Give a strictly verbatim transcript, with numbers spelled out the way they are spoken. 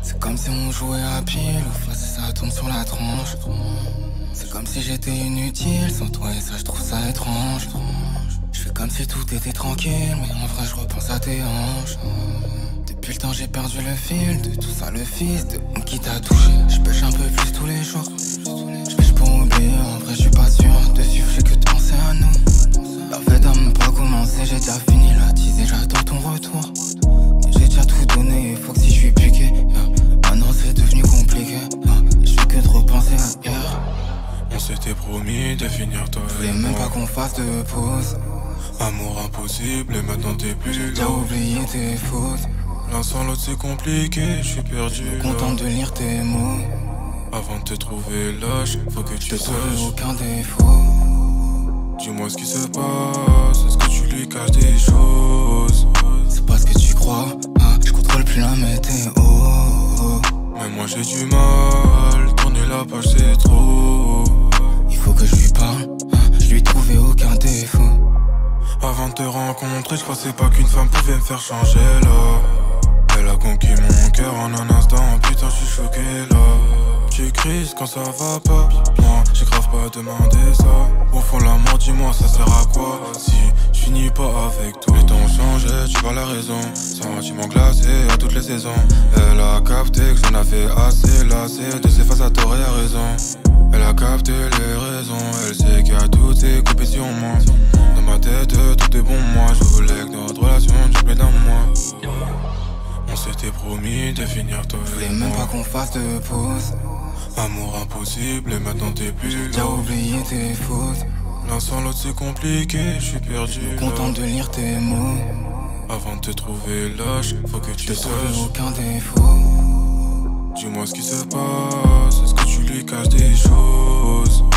C'est comme si on jouait à pile ou face et ça tombe sur la tronche. C'est comme si j'étais inutile sans toi et ça je trouve ça étrange. Je fais comme si tout était tranquille mais en vrai je repense à tes hanches. Depuis le temps j'ai perdu le fil de tout ça, le fils de homme qui t'a touché. Je pêche un peu plus tous les jours. Je pêche pour oublier, en vrai je suis pas sûr de suivre, j'ai que de penser à nous. La fête a même pas commencé, j'ai déjà fini la tease et j'attends ton retour. J'ai déjà tout donné, il faut que si je suis piqué, yeah. Maintenant c'est devenu compliqué, yeah. Je fais que de repenser à hier. On s'était promis de finir toi Je voulais et même moi. pas qu'on fasse de pause. Amour impossible et maintenant t'es plus J'ai là. déjà oublié tes fautes. L'un sans l'autre c'est compliqué, je suis perdu là. Content de lire tes mots. Avant de te trouver lâche, faut que tu Je trouve saches. aucun défaut. Dis-moi ce qui se passe, est-ce que tu lui caches des choses? C'est pas ce que tu crois, hein. Je contrôle plus la météo. Mais moi j'ai du mal, tourner la page c'est trop. Il faut que je lui parle, hein. Je lui ai trouvé aucun défaut. Avant de te rencontrer, je pensais pas qu'une femme pouvait me faire changer là. Elle a conquis mon cœur en un instant, putain je suis choqué là. Tu crises quand ça va pas, moi j'ai grave pas demandé ça. Au fond l'amour dis-moi ça sert à quoi si je finis pas avec toi. Les temps ont changé, tu vois la raison. Sentiments glacés à toutes les saisons. Elle a capté que j'en avais assez lassé de ses faces à tort et à raison. Elle a capté les raisons, elle sait qu'il y a toutes ces coupées sur moi. Dans ma tête tout est bon moi, je voulais que notre relation dure plus d'un mois. On s'était promis de finir toi Je et voulais même moi. pas qu'on fasse de pause. Amour impossible et maintenant t'es plus J'ai là. déjà oublié tes fautes. L'un sans l'autre c'est compliqué, je suis perdu Content là. de lire tes mots. Avant de te trouver lâche, faut que tu Je trouve saches. aucun défaut. Dis-moi ce qui se passe, est-ce que tu lui caches des choses?